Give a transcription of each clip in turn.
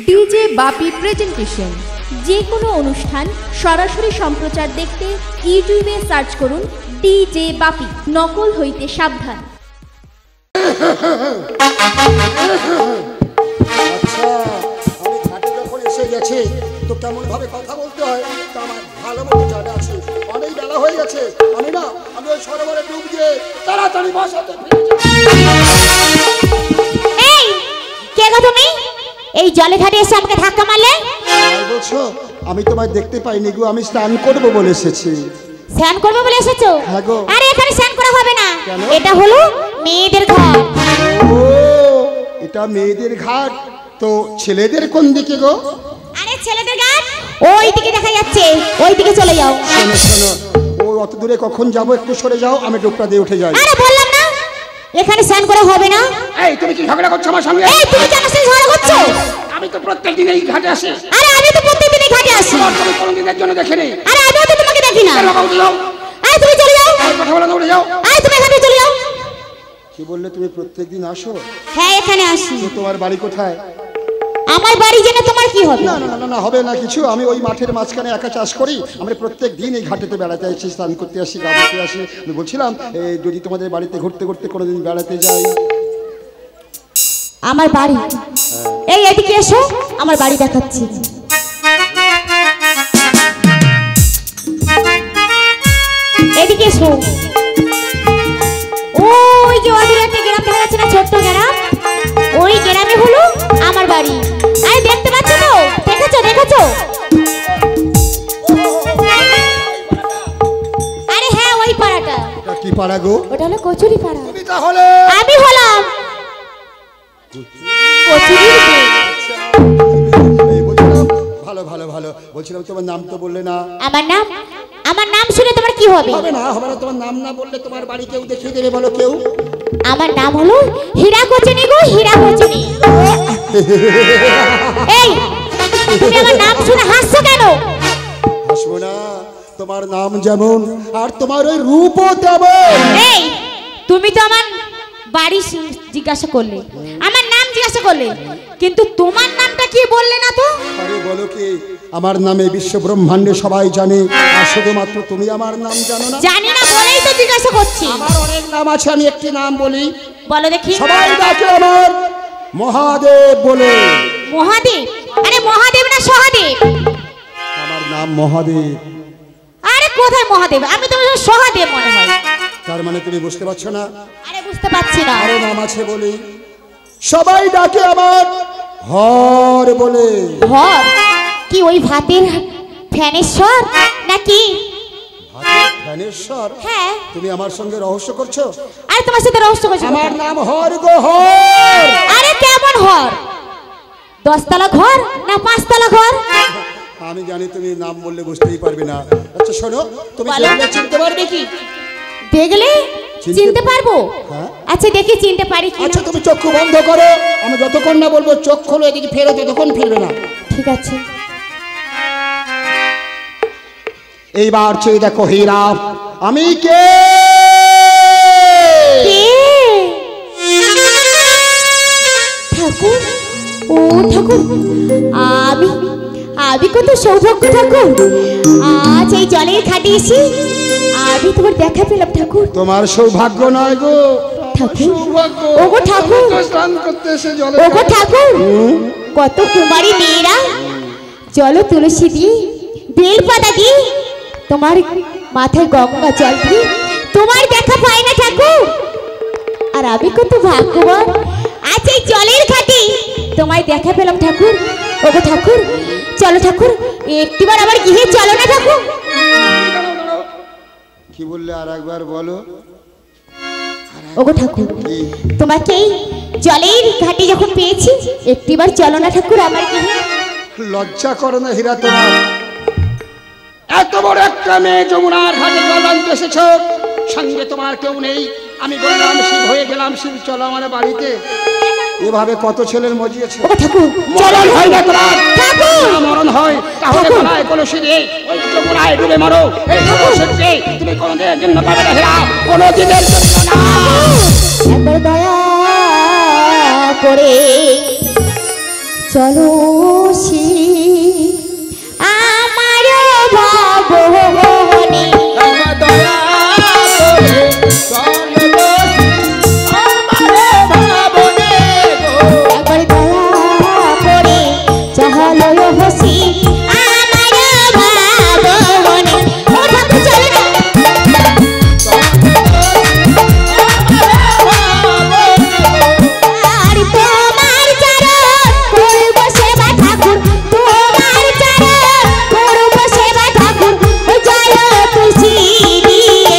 DJ বাপি presentation. যে কোনো অনুষ্ঠান সরাসরি সম্প্রচার দেখতে ইউটিউবে সার্চ করুন ডিজে বাপি। নকল হইতে সাবধান। আচ্ছা, আমি ঘাটে যখন এসে গেছি তো কেমন ভাবে কথা বলতে হয় তা আমার ভালো মতো জানা আছে। অনেক বেলা হয়ে গেছে, আমি ওই সরোবরে ডুব দিয়ে তাড়াতাড়ি বাসাতে ফিরে যাই। এই কে গো তুমি? এই জলে ঘাটে এসে আমাকে ধাক্কা মারলে? আর বলছো আমি তোমায় দেখতে পাইনি গো, আমি স্নান করবো বলে এসেছি। স্নান করবে বলে এসেছো? হ্যাঁ গো। আরে এখানে স্নান করা হবে না, কেন? এটা হলো মেয়েদের ঘর। ও, এটা মেয়েদের ঘাট, তো ছেলেদের কোন দিকে গো? আরে ছেলেদের ঘাট ওই দিকে দেখা যাচ্ছে, ওই দিকে চলে যাও। শোনো শোনো, ও অত দূরে কখন যাবো, একটু সরে যাও, আমি ডুবটা দিয়ে উঠে যাই। আরে বললাম না এখানে স্নান করা হবে না। এই তুমি কি ঝগড়া করছো আমার সঙ্গে? এই তুমি কেন সেই ঝগড়া করছো? আমি তো প্রত্যেকদিন এই ঘাটে আসি। আরে আমি তো প্রত্যেকদিন এই ঘাটে আসি। তুমি কোনদিনের জন্য দেখিনি। আরে আমিও তো তোমাকে দেখি না। যাও, আরে তুমি চলে যাও। কথা বলে দৌড়ে যাও। আরে তুমি এখানে চলে যাও। কি বললে তুমি প্রত্যেকদিন আসো? হ্যাঁ এখানে আসি। তো তোমার বাড়ি কোথায়? আমার বাড়ি জেনে তোমার কি হবে? না না না না, হবে না কিছু। আমি ওই মাঠের মাঝখানে একা চাষ করি। আমরা প্রত্যেক দিন এই ঘাটেতে বেড়াতে আসি, স্নান করতে আসি, গা ধুতে আসি। আমি বলছিলাম যদি তোমাদের বাড়িতে ঘুরতে ঘুরতে কোনোদিন বেড়াতে যাই। আমার বাড়ি এই এদিকে এসো, আমার বাড়ি দেখাচ্ছি। এদিকে এসো। ওই যে ওই একটা গ্রাম দেখা যাচ্ছে না, ছোট্ট গ্রাম, ওই গ্রামে হলো আমার বাড়ি। আরে দেখতে পাচ্ছ তো? দেখেছো দেখেছো? আরে হ্যাঁ ওই পাড়াটা। এটা কি পাড়া গো? ওটা হলো কচুরি পাড়া। তুমি তাহলে? আমি হলাম কচুরির মেয়ে। এই বলছিলাম, ভালো ভালো ভালো। বলছিলাম তোমার নাম তো বললে না। আমার নাম শুনে তোমার কি হবে? হবে না হবে না, তোমার নাম না বললে তোমার বাড়ি কেউ দেখিয়ে দেবে, বলো কেউ। আমার নাম হলো হীরা কচুনি গো, হীরা কচুনি। এই তুমি আমার নাম শুনে হাসছো কেন? হাসবো না, তোমার নাম যেমন আর তোমার ওই রূপও তেমন। এই তুমি তো আমার বাড়ি জিজ্ঞাসা করলে, আমার নাম জিজ্ঞাসা করলে, কিন্তু তোমার নামটা কি বললে না তো? আরে বলো কি, আমার নামে বিশ্ব ব্রহ্মাণ্ডে সবাই জানে, আর শুধুমাত্র তুমি আমার নাম জানো না। জানি না বলেই তো জিজ্ঞাসা করছি। আমার অনেক নাম আছে, আমি একটি নাম বলি। বলো দেখি। সবাই ডাকে আমার মহাদেব বলে। মহাদেব? আরে মহাদেব না সহাদেব? আমার নাম মহাদেব। আরে কোথায় মহাদেব? আমি তো সহাদেব মনে হয়। তার মানে তুমি বুঝতে পারছো না? আরে বুঝতে পারছি না। আরো নাম আছে বলি। সবাই ডাকে আমার হর বলে। হর? কি ওই ভাতের ফ্যানেশ্বর নাকি? ভাতের ফ্যানেশ্বর? হ্যাঁ। তুমি আমার সঙ্গে রহস্য করছো? আরে তোমার সাথে রহস্য করছি। আমার নাম হর গো, হর। আরে কেমন হর? 10 তলা ঘর না 5 তলা ঘর? আমি জানি তুমি নাম বললে বুঝতেই পারবে না। আচ্ছা শোনো, তুমি বলো। দেখলে চিনতে পারবে কি? দেখলে চিনতে পারবো? হ্যাঁ। আচ্ছা দেখি চিনতে পারি কি। আচ্ছা তুমি চক্ষু বন্ধ করো, আমি যতক্ষণ না বলবো চোখ খোলো, এদিকে ফেরো, ততক্ষণ ফিরবে না। ঠিক আছে। এইবার চেয়ে দেখো হীরা, আমি কে? ঠাকুর? ও ঠাকুর, আমি কত সৌভাগ্য ঠাকুর, আজ এই জলের ঘাটে এসে আমি তোমার দেখা পেলাম ঠাকুর। তোমার সৌভাগ্য নয় গো ঠাকুর। সৌভাগ্য। ওগো ঠাকুর। স্নান করতে এসে জলে। ওগো ঠাকুর, কত কুমারী মেয়েরা জল তুলসী দিয়ে, বেল পাতা দিয়ে, তোমার মাথায় গঙ্গা জল দিয়ে তোমার দেখা পাই না ঠাকুর। আর আমি কত ভাগ্যবান, আজ এই জলের ঘাটে তোমায় দেখা পেলাম ঠাকুর। ওগো ঠাকুর, চলো ঠাকুর, একটিবার আবার গিয়ে চলো না ঠাকুর। কি বললে আর একবার বলো। ওগো ঠাকুর, তোমাকে এই জলের ঘাটে যখন পেয়েছি, একটিবার চলো না ঠাকুর আমার গিয়ে। লজ্জা করো না হীরা তোমার? এত বড় একটা মেয়ে যমুনার ঘাটে জল আনতে এসেছ, সঙ্গে তোমার কেউ নেই। আমি বললাম শিব হয়ে গেলাম, শিব চলো আমার বাড়িতে। এভাবে কত ছেলের মজিয়েছে। ওগো ঠাকুর, চলো। মরণ হয় না তোমার? ঠাকুর। না মরণ হয় তাহলে গলায় কলসি দিয়ে ওই যমুনায় ডুবে মরো। এই কলসিকে তুমি কোনোদিনের জন্য পাবে না হীরা, কোনোদিনের জন্য না। একবার দয়া করে চলো সে আমার ভবনে দয়া করে চলো আমার ভাবনে গো। একবার দয়া করে চলো হসি আমার ভবনে। ও ঠাকুর চলো না। আর তোমার চরণ করব সেবা ঠাকুর, তোমার চরণ করব সেবা ঠাকুর, ও জয় তুলসী দিয়ে।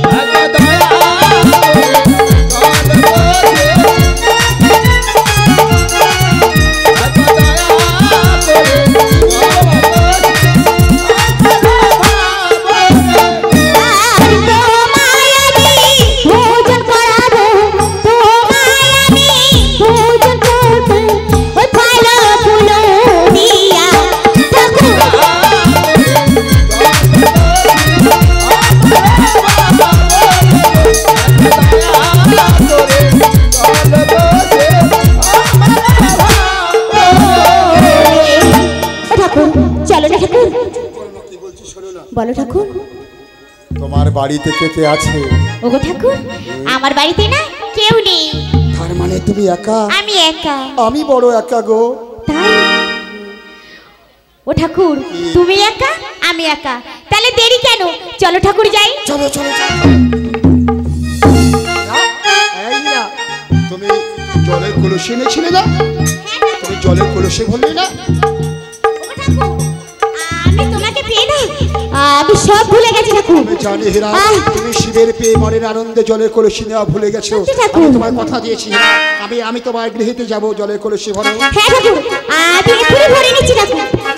আর তোমায় আমি ভোজন করাবো, তোমায় আমি ভোজন করবো, ওই ফল ফুল দিয়া ঠাকুর। ও ঠাকুর চলো না ঠাকুর। বলো ঠাকুর। তোমার বাড়িতে কে কে আছে? ওগো ঠাকুর, আমার বাড়িতে না কেউ নেই, তার মানে তুমি একা? আমি একা। আমি বড় একা গো। তাই? ও ঠাকুর, তুমি একা আমি একা, তাহলে দেরি কেন? চলো ঠাকুর যাই। চলো চলো চলো। এই না, তুমি জলের কলসি এনেছিলে না? তুমি জলের কলসি ভরলে না? ওগো ঠাকুর, আমি তোমাকে পেয়ে না, আমি সব ভুলে গেছি ঠাকুর। আমি জানি হীরা, তুমি শিবের পেয়ে মনের আনন্দে জলের কলসি নেওয়া ভুলে গেছো। সত্যি ঠাকুর। আমি তোমায় কথা দিয়েছি হীরা, আমি তোমার গৃহেতে যাব জলের কলসি ভরো। হ্যাঁ ঠাকুর, আমি এক্ষুনি ভরে নিচ্ছি ঠাকুর।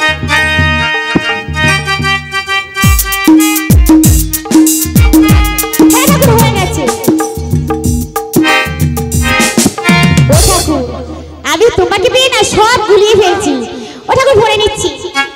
হ্যাঁ ঠাকুর, হয়ে গেছে। ও ঠাকুর, আমি তোমাকে পেয়ে না সব গুলিয়ে ফেলছি। ও ঠাকুর, ভরে নিচ্ছি।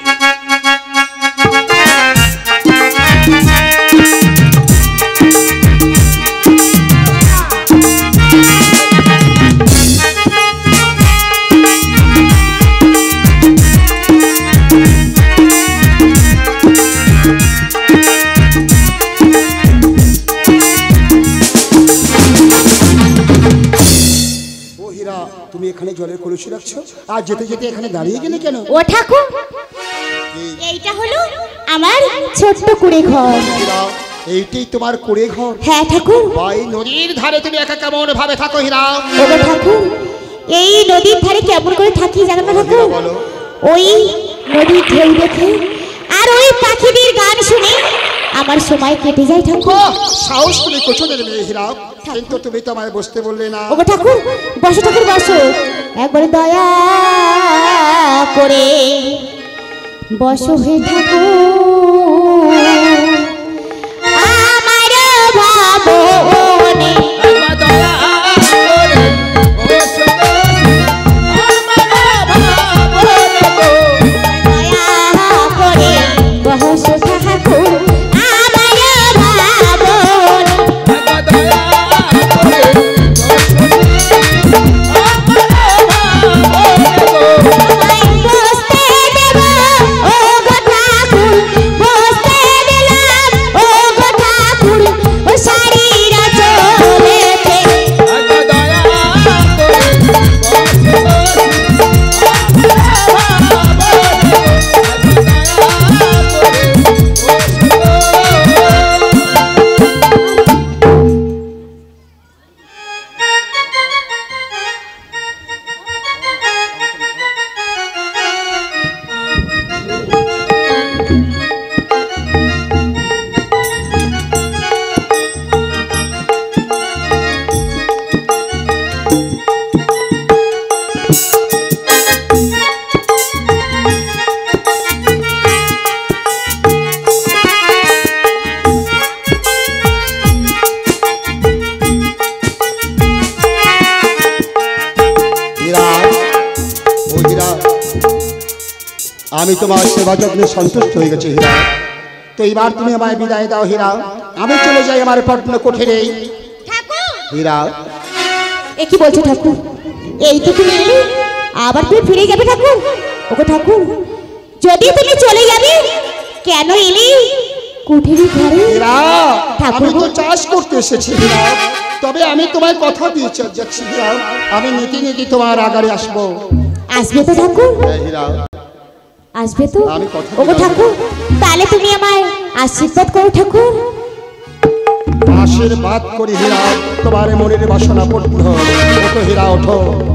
ও হীরা, তুমি এখানে জলের কলসি রাখছো আর যেতে যেতে এখানে দাঁড়িয়ে গেলে কেন? ও ঠাকুর, এইটা হলো আমার ছোট্ট কুড়ে ঘর। হীরা, এইটাই তোমার কুড়ে ঘর? হ্যাঁ ঠাকুর। ভাই নদীর ধারে তুমি একা কেমন ভাবে থাকো হীরা? ওগো ঠাকুর, এই নদীর ধারে কেমন করে থাকি জানো না ঠাকুর? বলো। ওই নদীর ঢেউ দেখে আর ওই পাখিদের গান শুনে আমার সময় কেটে যায় ঠাকুর। ওহ, সাহস তুমি কোচনের মেয়ে হীরা, কিন্তু তুমি তো আমায় বসতে বললে না। ওগো ঠাকুর, বসো ঠাকুর বসো, একবার দয়া করে বসো হে ঠাকুর আমার ভাবনে। দয়া করে বসো আমার ভাবনে গো। দয়া করে বসো ঠাকুর আমার ভাবনে। দয়া করে বসো আমার ভাবনে গো। আমায় বসতে দেব ওগো ঠাকুর, বসতে দিলাম ওগো ঠাকুর, ও শাড়ির চলেতে। দয়া করে আমি তোমার সেবা যত্নে সন্তুষ্ট হয়ে গেছি হীরা। তো এবার তুমি আমায় বিদায় দাও হীরা, আমি চলে যাই আমার পটন কোঠরে। ঠাকুর, হীরা, এ কি বলছো ঠাকুর? এই তো তুমি এলে, আবার তুমি ফিরে যাবে ঠাকুর? ওগো ঠাকুর, যদি তুমি চলে যাবে, কেন এলি কুঠিরি ঘরে? হীরা, ঠাকুর আমি তো চাষ করতে এসেছি হীরা, তবে আমি তোমায় কথা দিয়ে যাচ্ছি হীরা, আমি নীতি নীতি তোমার আগারে আসবো। আসবে তো ঠাকুর? হীরা, আসবে তো? আমি কথা ওগো দিলাম। ঠাকুর, তাহলে তুমি আমায় আশীর্বাদ করো ঠাকুর। আশীর্বাদ করি হীরা, তোমার মনের বাসনা পূর্ণ হোক। ওঠো হীরা, ওঠো।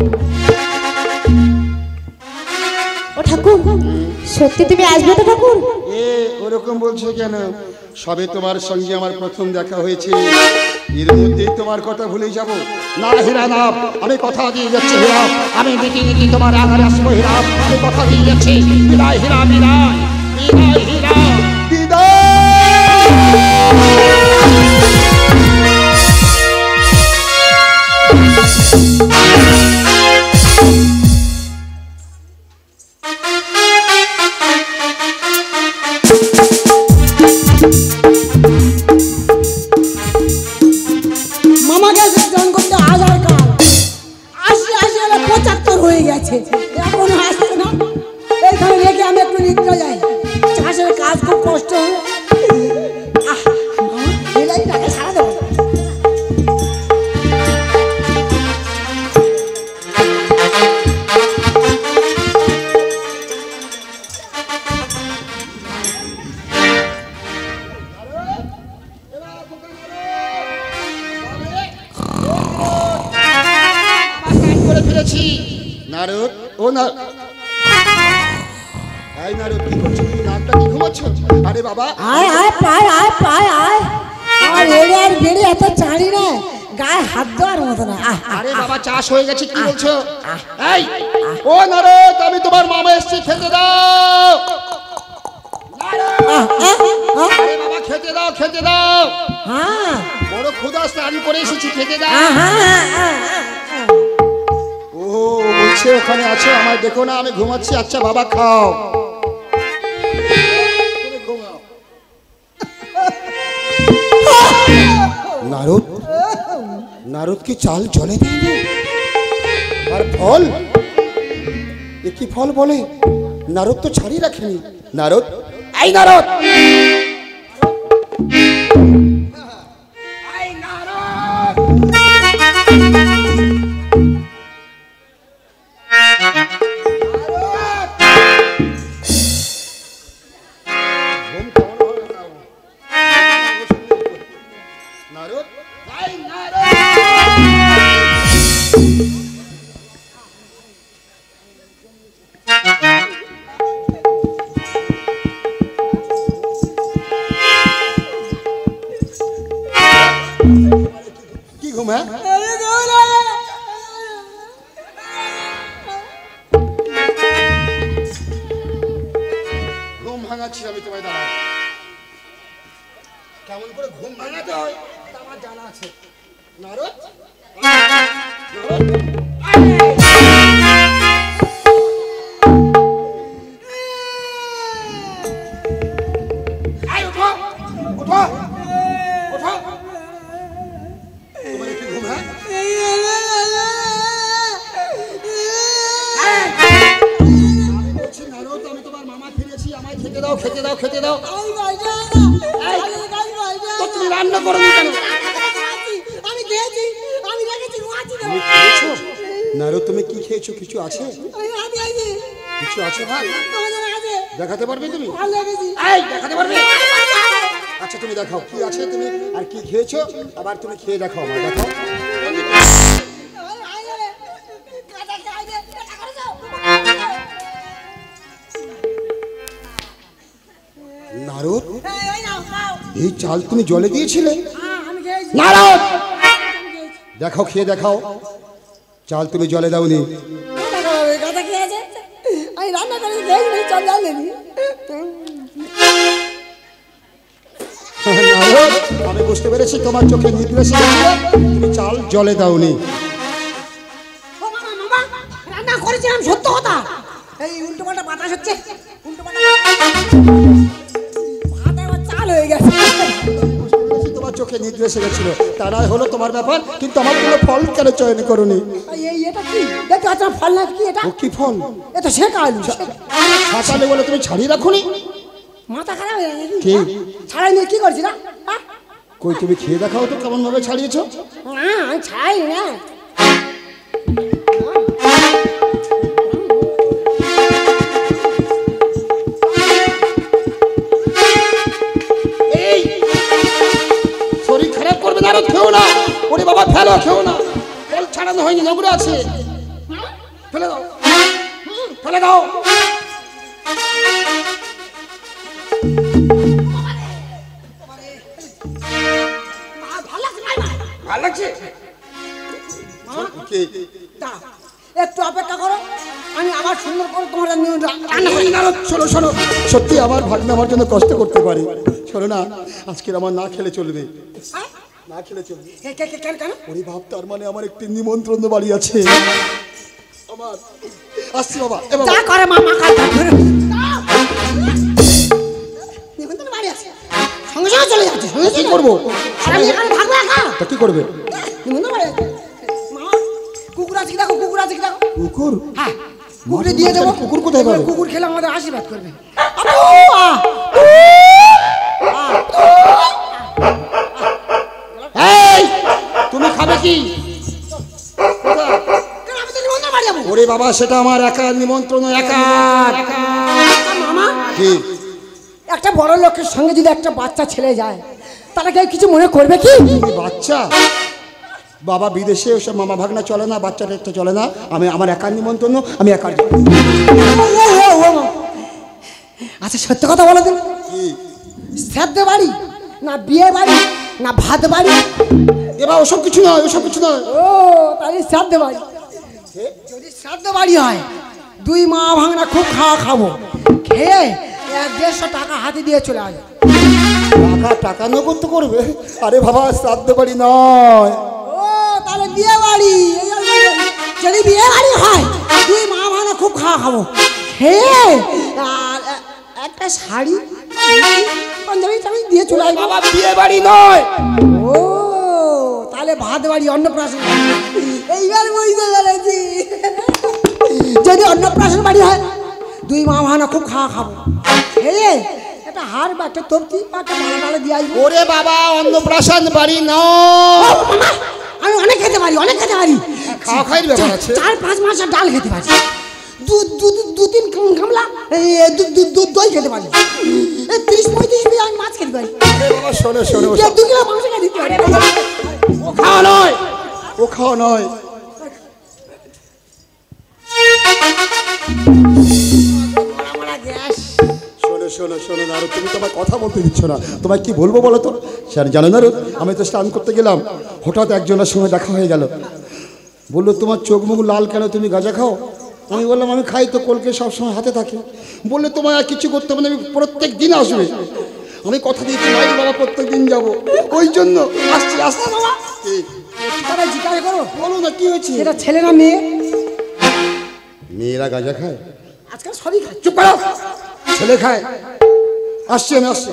ও ঠাকুর, সত্যি তুমি আসবে তো ঠাকুর? এ ওরকম বলছো কেন? সবে তোমার সঙ্গে আমার প্রথম দেখা হয়েছে, এর মধ্যেই তোমার কথা ভুলে যাব? না হীরা না, আমি কথা দিয়ে যাচ্ছি হীরা, আমি নীতি নীতি তোমার আগারে আসবো হীরা, আমি কথা দিয়ে যাচ্ছি। বিদায় হীরা, বিদায়, বিদায় হীরা, বিদায়। মামা গেছে স্নান করতে হাজার কাল, আসি আসি হলে 75 হয়ে গেছে, এখন আসছে না। এইখানে রেখে আমি একটু নিদ্রা যাই, চাষের কাজ খুব কষ্ট হবে। টাকা সারা দেবো। করে ফেলেছি। নারদ, ও না, এই নারদ, কি করছো তুমি? নাকটা কি ঘুমাচ্ছ? আরে বাবা, আয় আয় পায়, আয় পায়, আয়। আর এড়ে আর বেড়ে এত চাঁড়ি না, গায়ে হাত দেওয়ার মতো না। আরে বাবা, চাষ হয়ে গেছে, কি বলছো? এই, ও নারদ, আমি তোমার মামা এসেছি, খেতে দাও। আরে বাবা, খেতে দাও, খেতে দাও। হ্যাঁ বড় ক্ষুধা, স্নান করে এসেছি, খেতে দাও। ও বলছে ওখানে আছে, আমায় দেখো না, আমি ঘুমাচ্ছি। আচ্ছা বাবা, খাও। তুমি ঘুমাও। নারদ, নারদ কি চাল জলে দেয়নি? আর ফল, এ কি ফল বলে? নারদ তো ছাড়ি রাখেনি। নারদ, এই নারদ, এই নারদ, নারদ, এই নারদ। কি ঘুম? হ্যাঁ, ঘুম ভাঙাচ্ছি আমি তোমায়, দাঁড়াও। কেমন করে ঘুম ভাঙাতে হয় তা আমার জানা আছে। নারদ, নারদ, এই ওঠো, ওঠো, ওঠো। তোমার কি ঘুম? হ্যাঁ, আমি বলছি নারদ, আমি তোমার মামা ফিরেছি, আমায় খেতে দাও, খেতে দাও, খেতে দাও। তো তুমি রান্না করো নি কেন? আমি খেয়েছি, আমি রেখেছি, তুমি খেয়েছো? নারদ, তুমি কি খেয়েছো? কিছু আছে? কিছু আছে ভাই? দেখাতে পারবে তুমি? এই, দেখাতে পারবে? আচ্ছা তুমি দেখাও কি আছে, তুমি আর কি খেয়েছো, আবার তুমি খেয়ে দেখাও, আমার দেখাও। নারদ, এই চাল তুমি জলে দিয়েছিলে? নারদ, দেখাও, খেয়ে দেখাও, চাল তুমি জলে দাওনি। আমি রান্না করে খেয়েছি, চল জানি। নারদ, আমি বুঝতে পেরেছি তোমার চোখে নিদ্রা এসে গেছে, তুমি চাল জলে দাওনি। রান্না করেছিলাম, সত্য কথা। এই উল্টো পাল্টা বাতাস হচ্ছে, উল্টো পাল্টা ভাত আমার চাল হয়ে গেছে। তোমার চোখে চোখে নিদ্রা এসে গেছিল, তারাই হলো তোমার ব্যাপার, কিন্তু আমার কোনো ফল কেন চয়ন করনি? এটা কি দেখতে পাচ্ছ ফল না কি এটা? ও কি ফল? এটা শেখা আলু। ছাতালে বলে তুমি ছাড়িয়ে রাখোনি? মাথা খারাপ হয়ে গেছে কি ছাড়াই নিয়ে কি করছি না? কই তুমি খেয়ে দেখাও তো কেমন ভাবে ছাড়িয়েছো। না আমি ছাড়াই না। এই শরীর খারাপ করবে না, আরো খেও না। ওরে বাবা ফেলো, খেও না, ফল ছাড়ানো হয়নি, নোংরা আছে, ফেলে দাও, ফেলে দাও। ভালো লাগছে? একটু অপেক্ষা করো, আমি আবার সুন্দর করে তোমার শোনো শোনো, সত্যি আমার ভাগ্নে আমার জন্য কষ্ট করতে পারে। শোনো না, আজকের আমার না খেলে চলবে, না খেলে চলবে। কেন? ওরে বাপ, তার মানে আমার একটি নিমন্ত্রণ বাড়ি আছে আমার। আসছি বাবা, এ বাবা। যা করে মামা কাটা ধরে নিমন্ত্রণ বাড়ি আছে, সঙ্গে সঙ্গে চলে যাচ্ছে। কি করবো? আমি এখানে থাকবো একা? তা কি করবে? নিমন্ত্রণ বাড়ি আছে। মামা কুকুর আছে কি দেখো, কুকুর আছে কি দেখো। কুকুর? হ্যাঁ, কুকুরে দিয়ে দেবো। কুকুর কোথায় পাবে? কুকুর খেলে আমাদের আশীর্বাদ করবে। এই তুমি খাবে কি? আমি তো নিমন্ত্রণ বাড়ি যাবো। ওরে বাবা, সেটা আমার একা নিমন্ত্রণ, একা। মামা কি? একটা বড় লোকের সঙ্গে যদি একটা বাচ্চা ছেলে যায়, তারা কেউ কিছু মনে করবে কি? তুমি বাচ্চা? বাবা বিদেশে, ওসব মামা ভাগনা চলে না, বাচ্চাটা একটা চলে না। আমি আমার একার নিমন্ত্রণ, আমি একার যাবো। আচ্ছা সত্যি কথা বলো দিন, শ্রাদ্ধ বাড়ি না বিয়ে বাড়ি না ভাত বাড়ি? এবার ওসব কিছু নয়, ওসব কিছু নয়। ও তাহলে শ্রাদ্ধ বাড়ি। যদি শ্রাদ্ধ বাড়ি হয়, দুই মা ভাঙনা খুব খাওয়া খাবো, খেয়ে 150 টাকা হাতে দিয়ে চলে আসবে। টাকা নগদ তো করবে? আরে বাবা, শ্রাদ্ধ বাড়ি নয়। ও তাহলে বিয়ে বাড়ি। যদি বিয়ে বাড়ি হয়, দুই মা ভাঙনা খুব খাওয়া খাবো, খেয়ে আর একটা শাড়ি পাঞ্জাবি টাবি দিয়ে চলে আসবে। বাবা বিয়ে বাড়ি নয়। ও তাহলে ভাত বাড়ি, অন্নপ্রাশন। এইবার বুঝতে পেরেছি। যদি অন্নপ্রাশন বাড়ি হয়, দুই মা ভাঙনা খুব খাওয়া খাবো, খেয়ে একটা হার বা একটা তপ্তি বা একটা মালা টালা দিয়ে আসবো। ওরে বাবা, অন্নপ্রাশন বাড়ি নয়। আমি অনেক খেতে পারি, অনেক খেতে পারি। খাওয়া খাইয়ের ব্যাপার আছে। 4-5 মাসের ডাল খেতে পারি, 2-3 গামলা দই খেতে পারি, 30-35 পিস আমি মাছ খেতে পারি, বাবা শোনো শোনো, 2 কিলো মাংস খেতে পারি। ও খাওয়া নয়, ও খাওয়া নয়। শোনো শোনো শোনো না, তুমি তোমার কথা বলতে দিচ্ছ না। তোমায় কি বলবো বলো তো? স্যার জানো না, আমি তো স্নান করতে গেলাম, হঠাৎ একজনের সঙ্গে দেখা হয়ে গেল। বললো তোমার চোখ মুখ লাল কেন, তুমি গাঁজা খাও? আমি বললাম আমি খাই তো, কলকে সবসময় হাতে থাকে। বললে তোমায় আর কিছু করতে হবে না, আমি প্রত্যেক দিন আসবে। আমি কথা দিয়েছি ভাই বাবা, প্রত্যেক দিন যাবো, ওই জন্য আসছি। আসছি বাবা। তারা জিজ্ঞাসা করো, বলো না কি হয়েছে? এটা ছেলে না মেয়ে? মেয়েরা গাঁজা খায়? আজকাল সবই খায়। চুপ করো, ছেলে খায়। আসছি আমি, আসছি।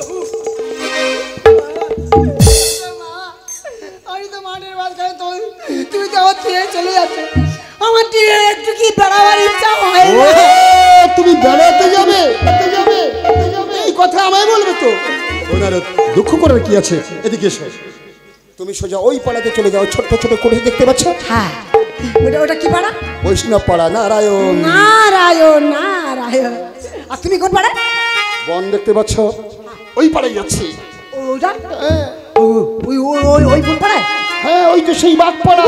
আমি তো মাঠের মাঝখানে, তুমি তো আমার ছেড়ে চলে যাচ্ছ। আমার টিরে একটু কি বেড়াবার ইচ্ছা হয় ও তুমি বেড়াতে যাবে? এই কথা আমায় বলবে তো? ওনার দুঃখ করার কি আছে? এদিকে এসো। তুমি সোজা ওই পাড়াতে চলে যাও, ছোট্ট ছোট করে দেখতে পাচ্ছ? হ্যাঁ, ওটা কি পাড়া? বৈষ্ণব পাড়া, নারায়ণ। নারায়ণ, নারায়ণ। আর তুমি কোন পাড়া? বন দেখতে পাচ্ছ? ওই পাড়ায় যাচ্ছি। ওটা ওই কোন পাড়ায়? হ্যাঁ, ওই তো সেই বাঘ পাড়া।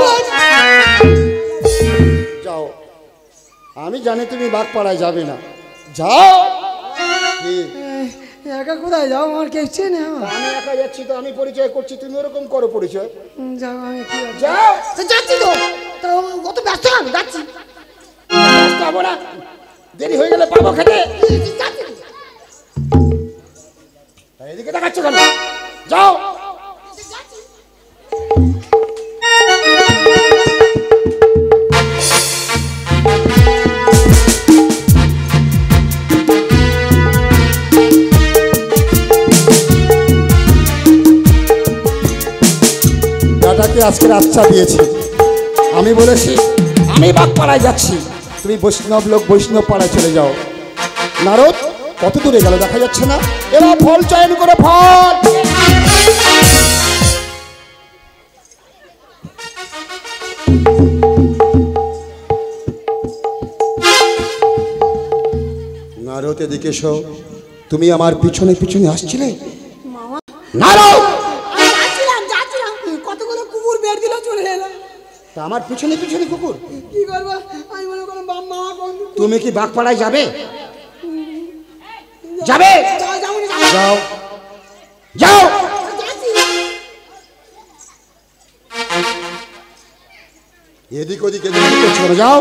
যাও, আমি জানি তুমি বাগপাড়ায় যাবে না, যাও। কি? একা কোথায় যাও? আমার কেউ চেনে আমার। আমি একা যাচ্ছি তো, আমি পরিচয় করছি, তুমি ওরকম করো পরিচয়। যাও, আমি কি যাও। যাচ্ছি তো, তো কত ব্যস্ত, আমি যাচ্ছি। যাবো না, দেরি হয়ে গেলে পাবো খেতে। এদিকে দেখাচ্ছ কেন? যাও। আজকে আচ্ছা দিয়েছি। আমি বলেছি আমি বাগপাড়ায় যাচ্ছি। তুমি বৈষ্ণব লোক, বৈষ্ণব পাড়ায় চলে যাও। নারদ কত দূরে গেল দেখা যাচ্ছে না। এবার ফল চয়ন করে ফল। নারদ এদিকে এসো। তুমি আমার পিছনে পিছনে আসছিলে। নারদ যাচ্ছিলাম কতগুলো কুকুর বের দিল চলে এলাম। তা আমার পিছনে পিছনে কুকুর। কি করবো আমি মনে করলাম মামা কোন তুমি কি বাগপাড়ায় যাবে? যাবে? যাও যাও। এদিক ওদিকে চলে যাও।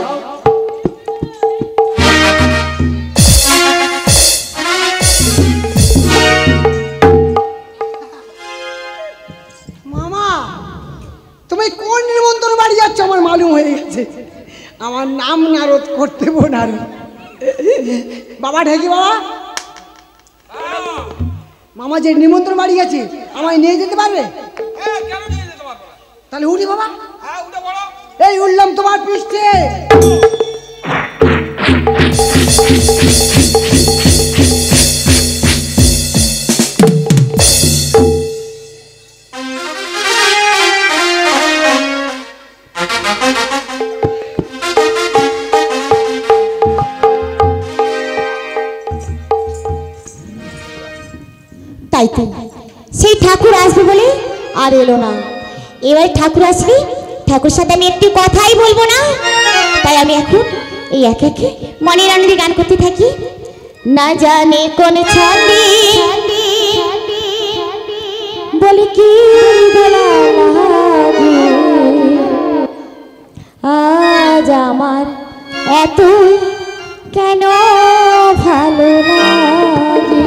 মামা তুমি কোন নিমন্ত্রণ বাড়ি যাচ্ছ আমার মালুম হয়ে গেছে। আমার নাম নারদ করতে নারদ। বাবা ঢেকি বাবা, মামা যে নিমন্ত্রণ বাড়ি গেছে আমায় নিয়ে যেতে পারবে? তাহলে উঠি বাবা। এই উঠলাম তোমার পৃষ্ঠে। তাই তো সেই ঠাকুর আসবে বলে আর এলো না। এবার ঠাকুর আসলে ঠাকুর সাথে আমি একটি কথাই বলবো না। তাই আমি এখন এই একে একে মনের আনন্দে গান করতে থাকি। না জানে কোন ছন্দে বলে কি দোলা লাগে, আজ আমার এত কেন ভালো লাগে,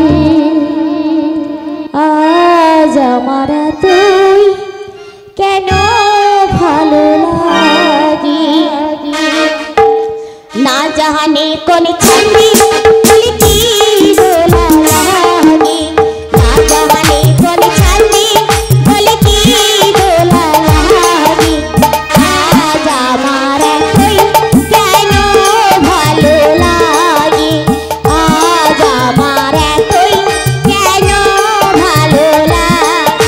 আজ আমার এতই কেন ভালো লাগে। না জানে কোন ছন্দে বলে কি দোলা লাগে, না জানে কোন ছন্দে বলে কি দোলা লাগে, আজ আমার এতই কেন ভালো লাগে, আজ আমার এতই কেন ভালো লাগে।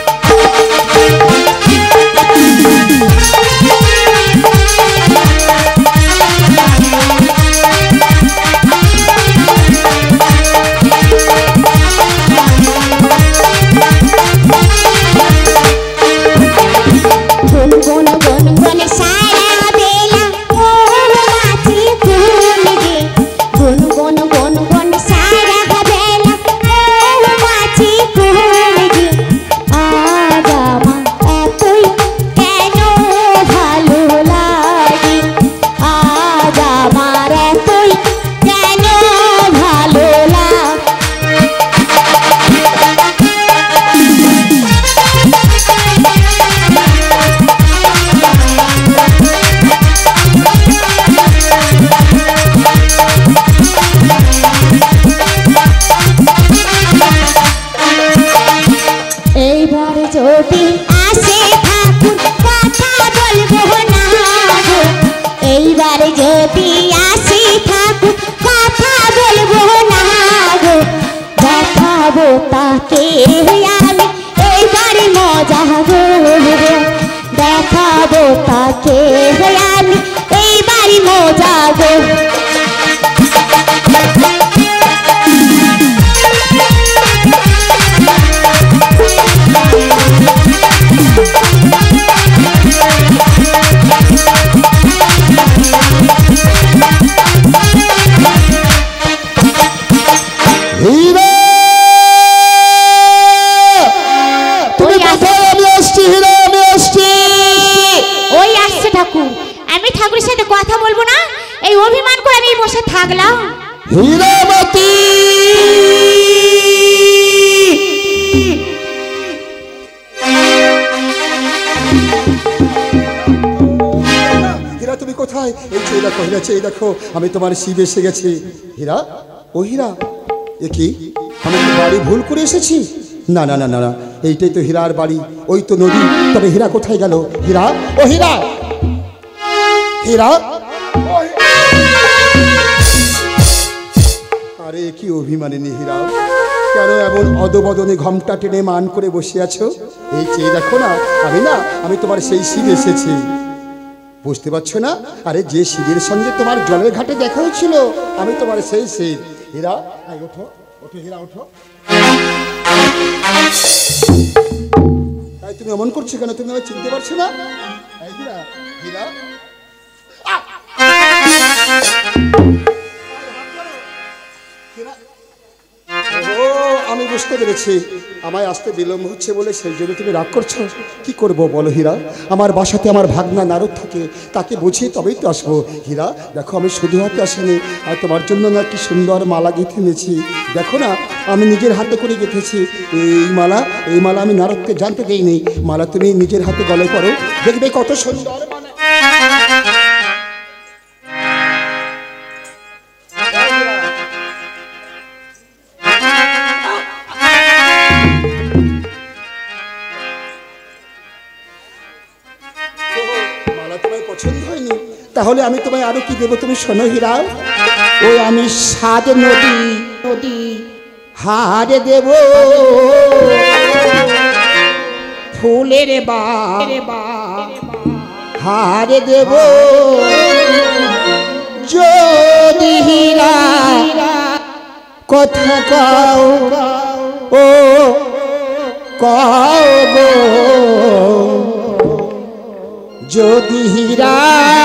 গুন গুন গুন সারা বেলা ওর মাঝে ফুল গে, গুন গুন গুন গুন সারা বেলা ওর মাঝে ফুল গে, আজ আমার এতই কেন ভালো লাগে, আজ আমার এতই কেন ভালো লাগে। এইবার যদি আসে ঠাকুর কথা বলবো না গো, এইবার যদি আসে ঠাকুর কথা বলবো না গো, দেখাবো তাকে আমি এইবার মজা গো, দেখাবো তাকে আমি এইবার মজা গো। হীরা তুমি কোথায়? আমি আসছি হীরা, আমি আসছি। ওই আসছে ঠাকুর। আমি ঠাকুরের সাথে কথা বলবো না, এই অভিমান করে আমি বসে থাকলাম। হীরামতি হীরা তুমি কোথায়? এই চেয়ে দেখো হীরা, চেয়ে দেখো আমি তোমার শিব এসে গেছি। হীরা, ও হীরা, এ কি আমি কি বাড়ি ভুল করে এসেছি? না না না না না, এইটাই তো হীরার বাড়ি, ওই তো নদী। তবে হীরা কোথায় গেল? হীরা, ও হীরা, হীরা! আরে কি অভিমানিনী হীরা, কেন এমন অদবদনে ঘমটা টেনে মান করে বসে আছো? এই চেয়ে দেখো না, আমি তোমার সেই শিব এসেছি, বুঝতে পারছো না? আরে যে শিবের সঙ্গে তোমার জলের ঘাটে দেখা হচ্ছিল, আমি তোমার সেই শিব। হীরা, ওঠো ওঠো হীরা, ওঠো। তুমি এমন করছো কেন? তুমি আমায় চিনতে পারছো না? হীরা, হীরা, ও আমি বুঝতে পেরেছি, আমায় আসতে বিলম্ব হচ্ছে বলে সেই জন্য তুমি রাগ করছো। কি করব বলো হীরা, আমার বাসাতে আমার ভাগনা নারদ থাকে, তাকে বুঝিয়ে তবেই তো আসবো। হীরা দেখো, আমি শুধু হাতে আসিনি, আর তোমার জন্য না কি সুন্দর মালা গেঁথে এনেছি। দেখো না, আমি নিজের হাতে করে গেঁথেছি এই মালা আমি নারদকে জানতে দেইনি। মালা তুমি নিজের হাতে গলায় পরো, দেখবে কত সুন্দর মালা। তাহলে আমি তোমায় আরো কি দেবো, তুমি শোনো হীরা। ওই আমি সাদ নদী হারে দেব, ফুলের হারে দেব, যদি হীরা কথা কও ও কও গো, যদি হীরা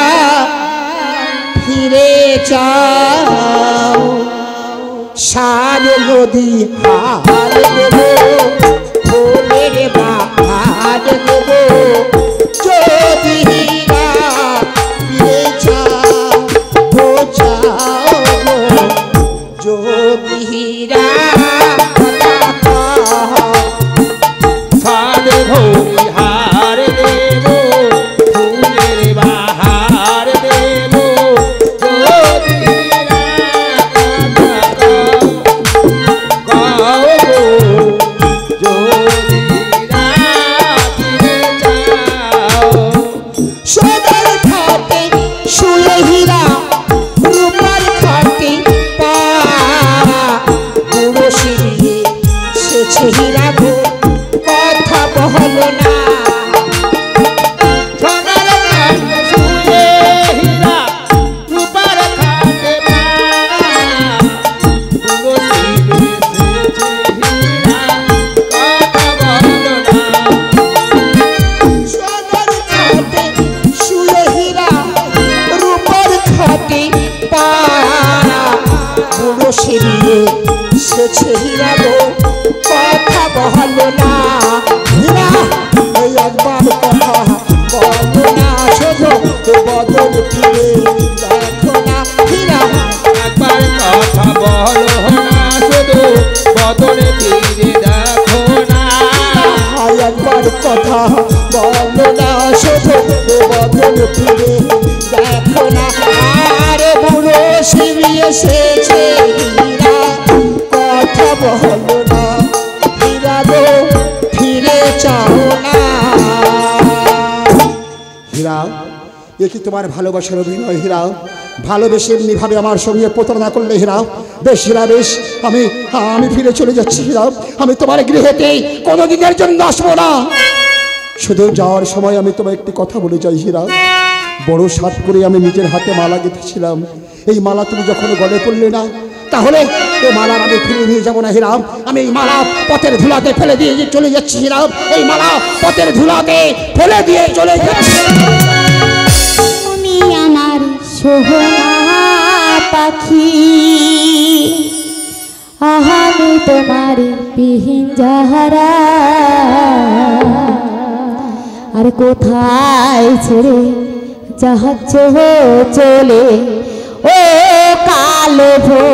ফিরে চাও, সাদ নদী হার দেব, ফুলের বাহার দেব, যদি হীরা ফিরে চাও যদি হীরা সাদ নদী হার দেব, ফুলের বাহার দেব, হীরা গো কথা বহল না, সেছে হীরা গো কথা বহল না। হীরা এই একবার কথা বলো না, শুধু বদল ফিরে দেখো না। হীরা একবার কথা বলো না, শুধু বদল ফিরে দেখো না। একবার কথা বলো না, শুধু বদল ফিরে দেখো না। আর বুড়ো শিবি এসেছে হীরা কথা বলো না, হীরা গো ফিরে চাও না। হীরা, এ কি তোমার ভালোবাসার অভিনয়? হীরা, ভালোবেসে এমনিভাবে আমার সঙ্গে প্রতারণা করলে? হীরা বেশ, হীরা বেশ, আমি ফিরে চলে যাচ্ছি। হীরা, আমি তোমার গৃহেতেই কোনোদিনের জন্য আসবো না। শুধু যাওয়ার সময় আমি তোমায় একটি কথা বলে যাই হীরা, বড় সাত করে আমি নিজের হাতে মালা গেঁথেছিলাম। এই মালা তুমি যখন গলে পড়লে না, তাহলে এই মালা আমি ফিরে নিয়ে যাবো না হীরা। আমি এই মালা পথের ধুলাতে ফেলে দিয়ে চলে যাচ্ছি হীরা, এই মালা পথের ধুলাতে ফেলে দিয়ে চলে যাচ্ছি। তুমি আমার সোহনা পাখি, আমি তোমার বিহীন যাহারা, আর কোথায় ছেড়ে যাচ্ছ চলে ও কালো ভোর।